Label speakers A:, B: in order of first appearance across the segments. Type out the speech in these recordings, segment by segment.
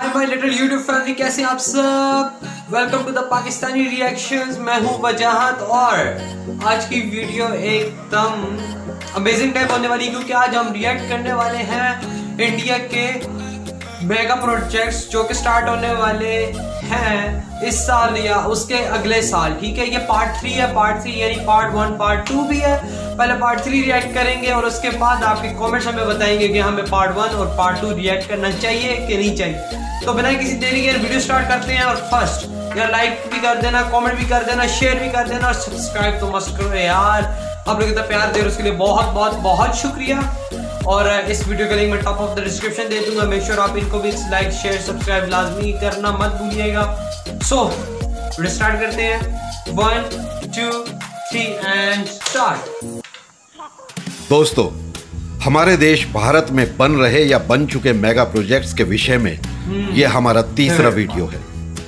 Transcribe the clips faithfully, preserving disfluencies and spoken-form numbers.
A: My little YouTube family, कैसे आप सब। Welcome to the Pakistani reactions. मैं हूं वजाहत और आज की वीडियो एकदम अमेजिंग टाइप होने वाली, क्योंकि आज हम रिएक्ट करने वाले हैं इंडिया के मेगा प्रोजेक्ट्स जो कि स्टार्ट होने वाले हैं इस साल या उसके अगले साल। ठीक है, ये पार्ट थ्री है। पार्ट थ्री यानी पार्ट वन पार्ट टू भी है। पहले पार्ट थ्री रिएक्ट करेंगे और उसके बाद आपके कमेंट्स हमें बताएंगे कि हमें पार्ट वन और पार्ट टू रिएक्ट करना चाहिए कि नहीं चाहिए। तो बिना किसी देरी के वीडियो स्टार्ट करते हैं। और फर्स्ट यार लाइक भी कर देना, कमेंट भी कर देना, शेयर भी कर देना और सब्सक्राइब तो मस्त करो यार। आप लोग इतना प्यार दे रहे हो उसके लिए बहुत बहुत बहुत शुक्रिया। और इस वीडियो का लिंक मैं टॉप ऑफ द डिस्क्रिप्शन दे दूंगा। मेक श्योर आप इनको भी लाइक शेयर सब्सक्राइब लाजमी करना मत भूलिएगा। सो वीडियो स्टार्ट करते हैं। One two three and start.
B: दोस्तों, हमारे देश भारत में बन रहे या बन चुके मेगा प्रोजेक्ट्स के विषय में ये हमारा तीसरा वीडियो है।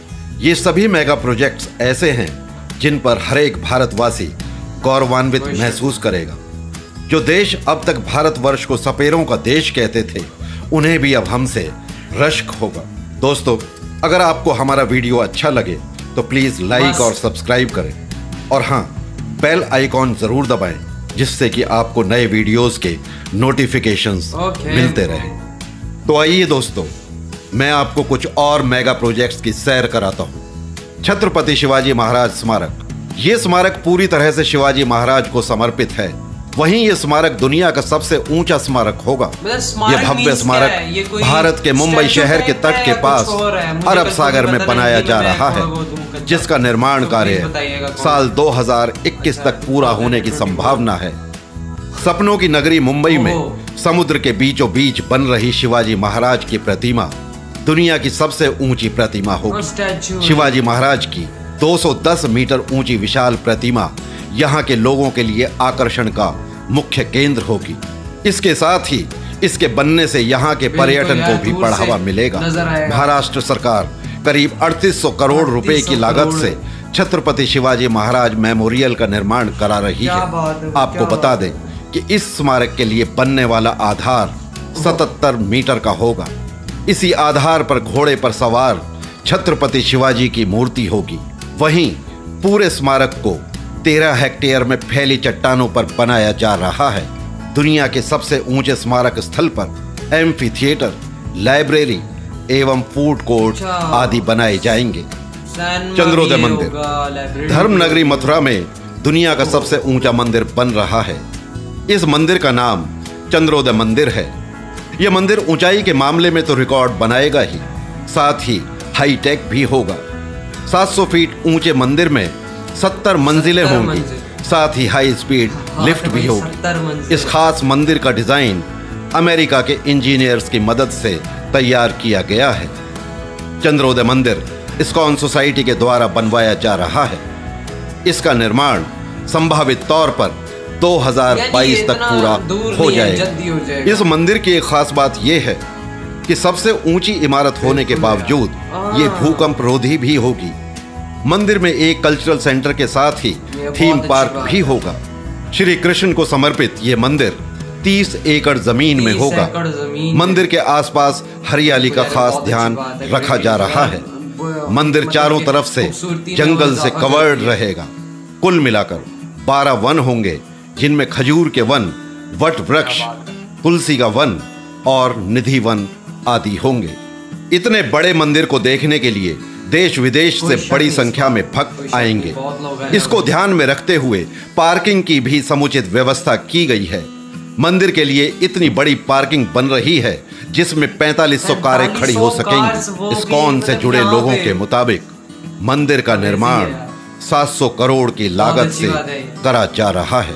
B: ये सभी मेगा प्रोजेक्ट्स ऐसे हैं जिन पर हर एक भारतवासी गौरवान्वित महसूस करेगा। जो देश अब तक भारतवर्ष को सपेरों का देश कहते थे, उन्हें भी अब हमसे रश्क होगा। दोस्तों, अगर आपको हमारा वीडियो अच्छा लगे तो प्लीज लाइक और सब्सक्राइब करें और हाँ, बेल आइकॉन जरूर दबाएं जिससे कि आपको नए वीडियोस के नोटिफिकेशंस okay. मिलते रहे। तो आइए दोस्तों, मैं आपको कुछ और मेगा प्रोजेक्ट्स की सैर कराता हूं। छत्रपति शिवाजी महाराज स्मारक। ये स्मारक पूरी तरह से शिवाजी महाराज को समर्पित है। वहीं ये स्मारक दुनिया का सबसे ऊंचा स्मारक होगा। ये भव्य स्मारक भारत के मुंबई शहर के तट के पास अरब सागर में बनाया जा रहा है, जिसका निर्माण कार्य साल दो हज़ार इक्कीस तक पूरा होने की संभावना है। सपनों की नगरी मुंबई में समुद्र के बीचों बीच बन रही शिवाजी महाराज की प्रतिमा दुनिया की सबसे ऊंची प्रतिमा होगी। शिवाजी महाराज की दो सौ दस मीटर ऊंची विशाल प्रतिमा यहाँ के लोगों के लिए आकर्षण का मुख्य केंद्र होगी। इसके साथ ही इसके बनने से यहाँ के पर्यटन को भी बढ़ावा मिलेगा। महाराष्ट्र सरकार करीब अड़तीस सौ करोड़ रुपए की लागत से छत्रपति शिवाजी महाराज मेमोरियल का निर्माण करा रही है। आपको बता दें कि इस स्मारक के लिए बनने वाला आधार सतहत्तर मीटर का होगा। इसी आधार पर घोड़े पर सवार छत्रपति शिवाजी की मूर्ति होगी। वहीं पूरे स्मारक को तेरह हेक्टेयर में फैली चट्टानों पर बनाया जा रहा है। दुनिया के सबसे ऊंचे स्मारक स्थल पर एम्फी थिएटर, लाइब्रेरी एवं फूड कोर्ट आदि बनाए जाएंगे। चंद्रोदय मंदिर। धर्म नगरी मथुरा में दुनिया का सबसे ऊंचा मंदिर बन रहा है। इस मंदिर का नाम चंद्रोदय मंदिर है। यह मंदिर ऊंचाई के मामले में तो रिकॉर्ड बनाएगा ही, साथ ही हाईटेक भी होगा। सात सौ फीट ऊंचे मंदिर में सत्तर मंजिलें होंगी, साथ ही हाई स्पीड लिफ्ट भी होगी। इस खास मंदिर का डिजाइन अमेरिका के इंजीनियर्स की मदद से तैयार किया गया है। चंद्रोदय मंदिर इस्कॉन सोसाइटी के द्वारा बनवाया जा रहा है। इसका निर्माण संभावित तौर पर दो हज़ार बाईस तक पूरा हो जाएगा। इस मंदिर की एक खास बात यह है कि सबसे ऊंची इमारत होने के बावजूद ये भूकंप रोधी भी होगी। मंदिर में एक कल्चरल सेंटर के साथ ही थीम पार्क भी होगा। श्री कृष्ण को समर्पित ये मंदिर तीस एकड़ जमीन में होगा। मंदिर के आसपास हरियाली का खास ध्यान रखा जा रहा है। मंदिर चारों तरफ से जंगल से कवर्ड रहेगा। कुल मिलाकर बारह वन होंगे, जिनमें खजूर के वन, वट वृक्ष, तुलसी का वन और निधि वन आदि होंगे। इतने बड़े मंदिर को देखने के लिए देश विदेश से बड़ी संख्या में भक्त आएंगे। इसको ध्यान में रखते हुए पार्किंग की भी समुचित व्यवस्था की गई है। मंदिर के लिए इतनी बड़ी पार्किंग बन रही है जिसमें पैंतालीस सौ कारें खड़ी हो सकेंगी। इस्कॉन से जुड़े लोगों के मुताबिक मंदिर का निर्माण सात सौ करोड़ की लागत से करा जा रहा है।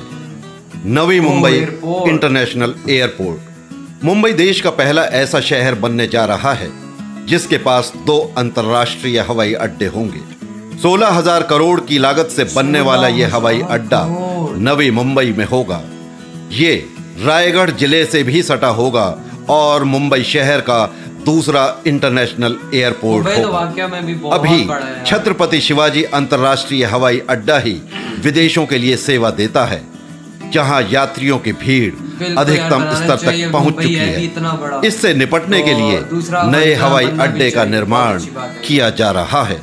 B: Navi Mumbai international airport. मुंबई देश का पहला ऐसा शहर बनने जा रहा है जिसके पास दो अंतर्राष्ट्रीय हवाई अड्डे होंगे। सोलह हजार करोड़ की लागत से बनने वाला यह हवाई अड्डा नवी मुंबई में होगा। ये रायगढ़ जिले से भी सटा होगा और मुंबई शहर का दूसरा इंटरनेशनल एयरपोर्ट होगा। अभी छत्रपति शिवाजी अंतर्राष्ट्रीय हवाई अड्डा ही विदेशों के लिए सेवा देता है, जहां यात्रियों की भीड़ अधिकतम स्तर तक पहुंच चुकी है। इससे निपटने के लिए नए हवाई अड्डे का निर्माण किया जा रहा है।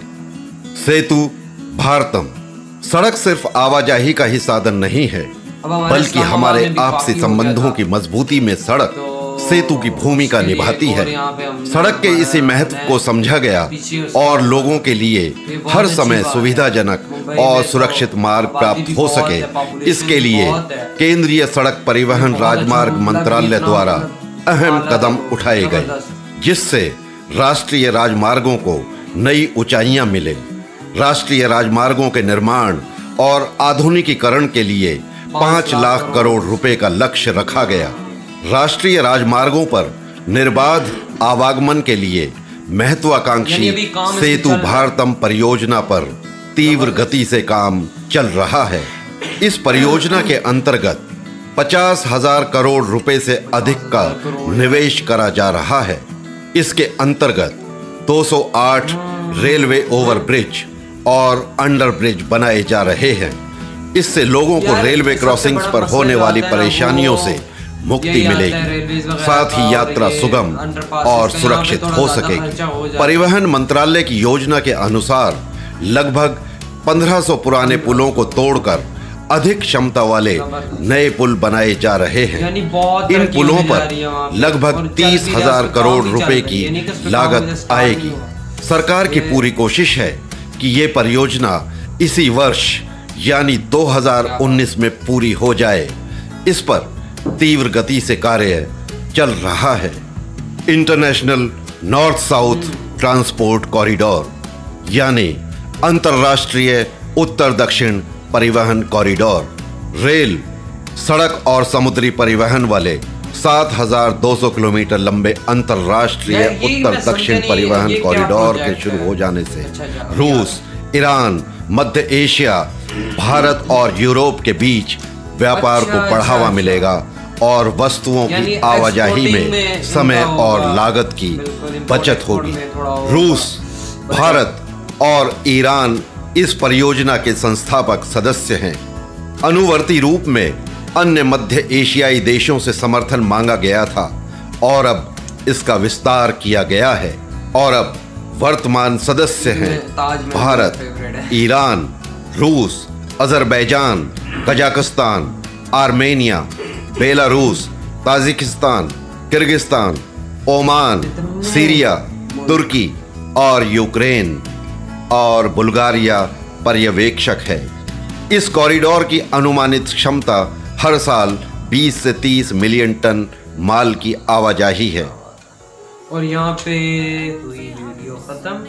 B: सेतु भारतम सड़क सिर्फ आवाजाही का ही साधन नहीं है, बल्कि हमारे आपसी संबंधों की मजबूती में सड़क सेतु की भूमिका निभाती है। सड़क के इसी महत्व को समझा गया और लोगों के लिए हर समय सुविधाजनक और सुरक्षित मार्ग प्राप्त हो सके, इसके लिए केंद्रीय सड़क परिवहन राजमार्ग मंत्रालय द्वारा अहम कदम उठाए गए, जिससे राष्ट्रीय राजमार्गों को नई ऊंचाइयां मिले। राष्ट्रीय राजमार्गों के निर्माण और आधुनिकीकरण के लिए पाँच लाख करोड़ रुपए का लक्ष्य रखा गया। राष्ट्रीय राजमार्गों पर निर्बाध आवागमन के लिए महत्वाकांक्षी सेतु भारतम परियोजना पर तीव्र गति से काम चल रहा है। इस परियोजना के अंतर्गत पचास हजार करोड़ रुपए से अधिक का निवेश करा जा रहा है। इसके अंतर्गत दो सौ आठ रेलवे ओवरब्रिज और अंडर ब्रिज बनाए जा रहे हैं। इससे लोगों को रेलवे क्रॉसिंग्स पर होने वाली परेशानियों से मुक्ति मिलेगी, साथ ही यात्रा सुगम और सुरक्षित हो सकेगी। परिवहन मंत्रालय की योजना के अनुसार लगभग पंद्रह सौ पुराने पुलों को तोड़कर अधिक क्षमता वाले नए पुल बनाए जा रहे हैं। इन पुलों पर लगभग तीस हजार करोड़ रुपए की लागत आएगी। सरकार की पूरी कोशिश है कि ये परियोजना इसी वर्ष यानी दो हज़ार उन्नीस में पूरी हो जाए। इस पर तीव्र गति से कार्य चल रहा है। International North South Transport Corridor यानी अंतर्राष्ट्रीय उत्तर दक्षिण परिवहन कॉरिडोर रेल, सड़क और समुद्री परिवहन वाले सात हजार दो सौ किलोमीटर लंबे अंतर्राष्ट्रीय उत्तर दक्षिण परिवहन कॉरिडोर के शुरू हो जाने से रूस, ईरान, मध्य एशिया, भारत और यूरोप के बीच व्यापार को बढ़ावा मिलेगा और वस्तुओं की आवाजाही में समय और लागत की बचत होगी। रूस, भारत और ईरान इस परियोजना के संस्थापक सदस्य हैं। अनुवर्ती रूप में अन्य मध्य एशियाई देशों से समर्थन मांगा गया था और अब इसका विस्तार किया गया है और अब वर्तमान सदस्य हैं भारत, ईरान, रूस, Azerbaijan, Kazakhstan, Armenia, Belarus, Tajikistan, Kyrgyzstan, Oman, Syria, Turkey और यूक्रेन और बुल्गारिया पर्यवेक्षक है। इस कॉरिडोर की अनुमानित क्षमता हर साल बीस से तीस मिलियन टन माल की आवाजाही है।
A: और यहाँ पे हुई वीडियो खत्म।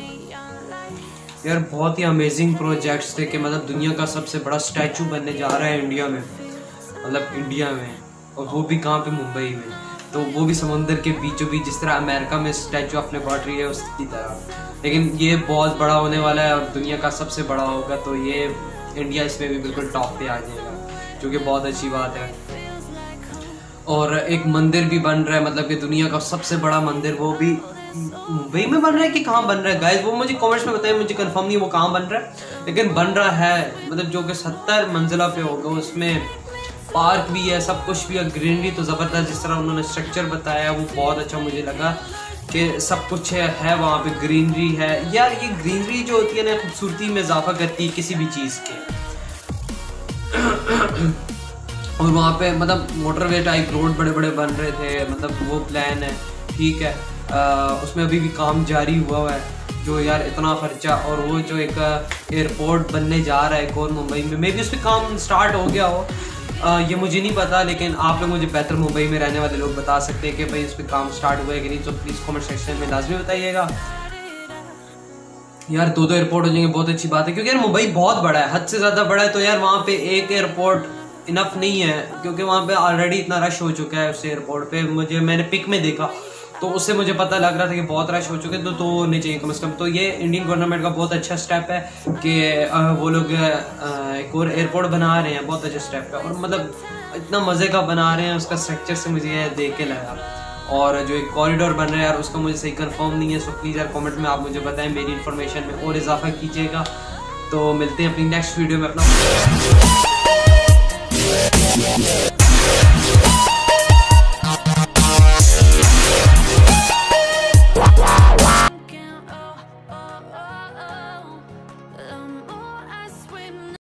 A: यार बहुत ही अमेजिंग प्रोजेक्ट्स थे कि मतलब दुनिया का सबसे बड़ा स्टैचू बनने जा रहा है इंडिया में, मतलब इंडिया में, और वो भी कहाँ पे, मुंबई में। तो वो भी समुंदर के बीचों बीच, जिस तरह अमेरिका में स्टैचू ऑफ लिबर्टी है उसकी तरह। लेकिन ये बहुत बड़ा होने वाला है और दुनिया का सबसे बड़ा होगा, तो ये इंडिया इसमें भी बिल्कुल टॉप पे आ जाएगा, जो कि बहुत अच्छी बात है। और एक मंदिर भी बन रहा है, मतलब कि दुनिया का सबसे बड़ा मंदिर, वो भी मुंबई में बन रहा है कि कहाँ बन रहा है गाइस, वो मुझे कमेंट्स में बताएं, मुझे कंफर्म नहीं वो कहाँ बन रहा है, लेकिन बन रहा है। मतलब जो कि सत्तर मंजिला पे होगा, उसमें पार्क भी है, सब कुछ भी है, ग्रीनरी तो ज़बरदस्त, जिस तरह उन्होंने स्ट्रक्चर बताया वो बहुत अच्छा मुझे लगा कि सब कुछ है, है वहाँ पे ग्रीनरी है। यार ये ग्रीनरी जो होती है ना, खूबसूरती में इजाफा करती है किसी भी चीज़ के। और वहाँ पे मतलब मोटरवे टाइप रोड बड़े बड़े बन रहे थे, मतलब वो प्लान है, ठीक है। आ, उसमें अभी भी काम जारी हुआ हुआ है, जो यार इतना खर्चा, और वो जो एक एयरपोर्ट बनने जा रहा है एक और मुंबई में, मे बी उस पर काम स्टार्ट हो गया हो, आ, ये मुझे नहीं पता, लेकिन आप लोग मुझे बेहतर मुंबई में रहने वाले लोग बता सकते हैं कि भाई इस पर काम स्टार्ट हुआ है कि नहीं, तो प्लीज़ कमेंट सेक्शन में लाजमी बताइएगा। यार दो दो एयरपोर्ट हो जाएंगे, बहुत अच्छी बात है, क्योंकि यार मुंबई बहुत बड़ा है, हद से ज़्यादा बड़ा है, तो यार वहाँ पे एक एयरपोर्ट इनफ नहीं है, क्योंकि वहाँ पे ऑलरेडी इतना रश हो चुका है उस एयरपोर्ट पे। मुझे मैंने पिक में देखा तो उससे मुझे पता लग रहा था कि बहुत रश हो चुके, तो तो होने चाहिए कम से कम। तो ये इंडियन गवर्नमेंट का बहुत अच्छा स्टेप है कि वो लोग एक और एयरपोर्ट बना रहे हैं, बहुत अच्छा स्टेप है, और मतलब इतना मज़े का बना रहे हैं, उसका स्ट्रक्चर से मुझे ये देख के लगा। और जो एक कॉरिडोर बन रहा है यार, उसका मुझे सही कंफर्म नहीं है, सो प्लीज़ यार कमेंट में आप मुझे बताएं, मेरी इन्फॉर्मेशन में और इजाफा कीजिएगा। तो मिलते हैं अपनी नेक्स्ट वीडियो में। अपना